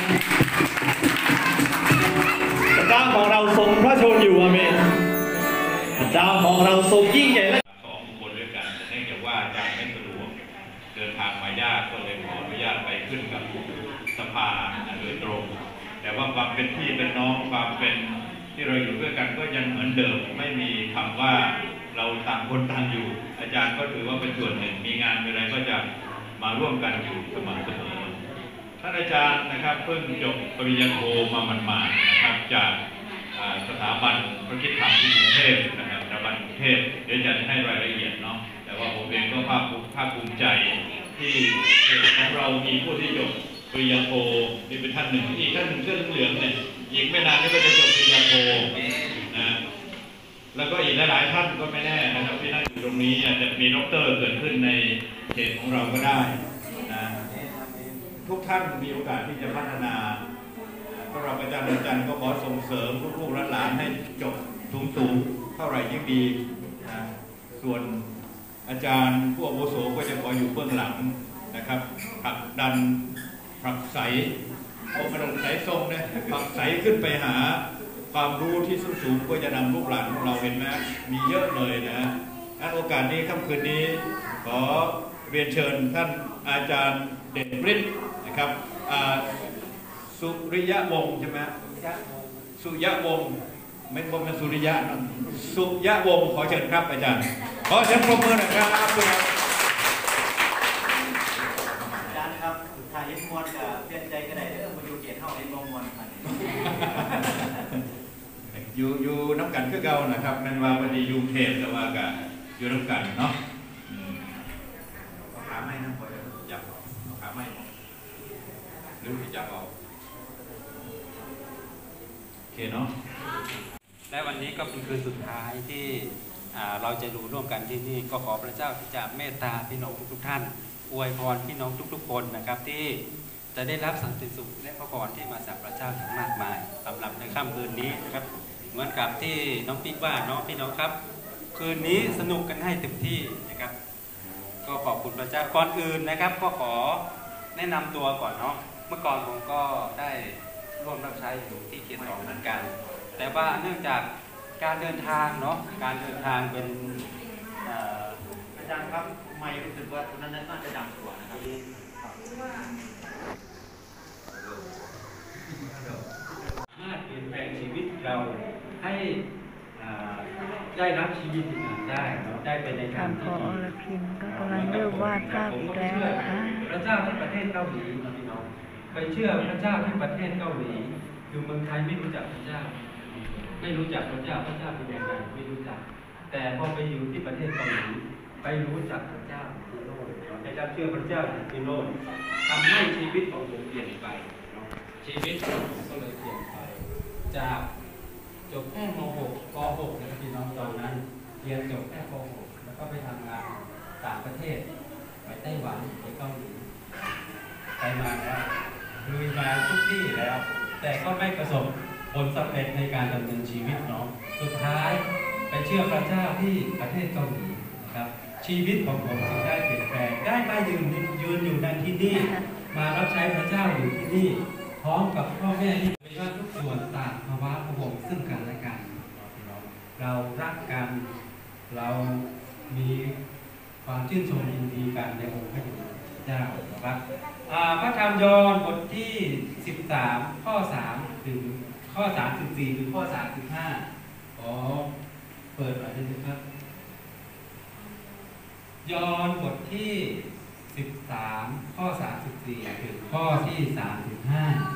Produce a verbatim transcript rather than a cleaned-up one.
พระเจ้าของเราทรงพระชนอยู่อาเมนพระเจ้าของเราทรงยิ่งใหญ่และสองคนด้วยกันเนื่องจากว่าอาจารย์ไม่สะดวกเดินทางมายากก็เลยขออนุญาตไปขึ้นกับสภาโดยตรงแต่ว่าความเป็นพี่เป็นน้องความเป็นที่เราอยู่ด้วยกันก็ยังเหมือนเดิมไม่มีคำว่าเราต่างคนต่างอยู่อาจารย์ก็ถือว่าเป็นส่วนหนึ่งมีงานอะไรก็จะมาร่วมกันอยู่เสมอเสมอท่านอาจารย์นะครับเพิ่งจบปริญญาโทมาหมาดๆนะครับจากสถาบันพระคิดธรรมที่กรุงเทพนะครับสถาบันกรุงเทพเดี๋ยวจะให้รายละเอียดเนาะแต่ว่าผมเองก็ภาคภาคภูมิใจที่ของเรามีผู้ที่จบปริญญาโทนี่เป็นท่านหนึ่งอีกท่านหนึ่งเสื้อเหลืองเนี่ยอีกไม่นานนี้ก็จะจบปริญญาโทนะแล้วก็อีกหลายๆท่านก็ไม่แน่นะครับที่นั่งอยู่ตรงนี้อาจจะมีด็อกเตอร์เกิดขึ้นในเขตของเราก็ได้นะทุกท่านมีโอกาสที่จะพัฒนาสำหรับอาจารย์อาจารย์ก็ขอส่งเสริมลูกๆหลานๆให้จบสูงๆเท่าไหร่ยิ่งดีนะส่วนอาจารย์ผู้อาวุโสก็จะขออยู่เบื้องหลังนะครับผลักดันผลักไสโอ้กระดกไสทรงเนี่ยผลักไสขึ้นไปหาความรู้ที่สูงๆก็จะนำลูกหลานของเราเห็นไหมมีเยอะเลยนะงั้นโอกาสนี้ค่ำคืนนี้ขอเรียนเชิญท่านอาจารย์เด่นฤทธิ์นะครับสุริยะวงศ์ใช่ไหมสุริยะวงศ์ไม่บอกเป็นสุริยะนะสุริยะวงศ์ขอเชิญครับอาจารย์ขอเชิญปรบมือหน่อยครับอาจารย์ครับถ่ายเอ็มมอนกับเพี้ยนใจก็ได้เรื่องมาอยู่เกียรติเท่าเอ็มมอนอยู่อยู่น้ำกันคือเก่านะครับนั่นว่าวันนี้อยู่เทพแต่ว่ากับอยู่น้ำกันเนาะขาไม่นะพอจะจับขาไม่หรือจับเอาโอเคเนาะและวันนี้ก็เป็นคืนสุดท้ายที่เราจะดูร่วมกันที่นี่ก็ขอพระเจ้าที่จะเมตตาพี่น้องทุกท่านอวยพรพี่น้องทุกๆคนนะครับที่จะได้รับสันติสุขและพระพรที่มาจากพระเจ้าอย่างมากมายสำหรับในค่ำคืนนี้นะครับเหมือนกับที่น้องปิ๊กว่าเนาะพี่น้องครับคืนนี้สนุกกันให้เต็มที่นะครับก็ขอบคุณพระเจ้าก่อนอื่นนะครับก็ขอแนะนำตัวก่อนเนาะเมื่อก่อนผมก็ได้ร่วมรับใช้อยู่ที่เขตสองเหมือนกันแต่ว่าเนื่องจากการเดินทางเนาะการเดินทางเป็นอาจารย์ครับไม่รู้สึกว่าตรงนั้นน่าจะดังกว่านะครับสามารถเปลี่ยนแปลงชีวิตเราให้ได้รับชีวิตที่ดีได้เราได้ไปในทางที่ดีก็กำลังเริ่มวาดภาพอีกแล้วนะคะพระเจ้าที่ประเทศเกาหลีพี่น้องไปเชื่อพระเจ้าที่ประเทศเกาหลีอยู่เมืองไทยไม่รู้จักพระเจ้าไม่รู้จักพระเจ้าพระเจ้าเป็นยังไงไม่รู้จักแต่พอไปอยู่ที่ประเทศเกาหลีไปรู้จักพระเจ้าที่โน่นไปรับเชื่อพระเจ้าที่โน่นทำให้ชีวิตของผมเปลี่ยนไปชีวิตของผมก็เลยเปลี่ยนไปจากจบแค่ม หก ป หก นะพี่น้องตอนนั้นเรียนจบแค่ป หก แล้วก็ไปทำงานต่างประเทศไปไต้หวันไปเกาหลีไปมาแล้วลุยมาทุกที่แล้วแต่ก็ไม่ประสบผลสำเร็จในการดำเนินชีวิตเนาะสุดท้ายไปเชื่อพระเจ้าที่ประเทศเกาหลีนะครับชีวิตของผมจึงได้เปลี่ยนแปลงได้มายืนยืนอยู่ในที่นี่มารับใช้พระเจ้าอยู่ที่นี่พร้อมกับพ่อแม่ที่มีว่าทุกส่วนต่างภาวะพระองค์ซึ่งกันและกันเรารักกันเรามีความชื่นชมยินดีกันในองค์พระเจ้านะครับพระธรรมยอห์นบทที่สิบสามข้อสามถึงข้อสามสิบสี่ถึงข้อสามสิบห้าขอเปิดหน่อยได้ไหมครับยอห์นบทที่สิบสามข้อสามสิบสี่ถึงข้อที่สามสิบห้า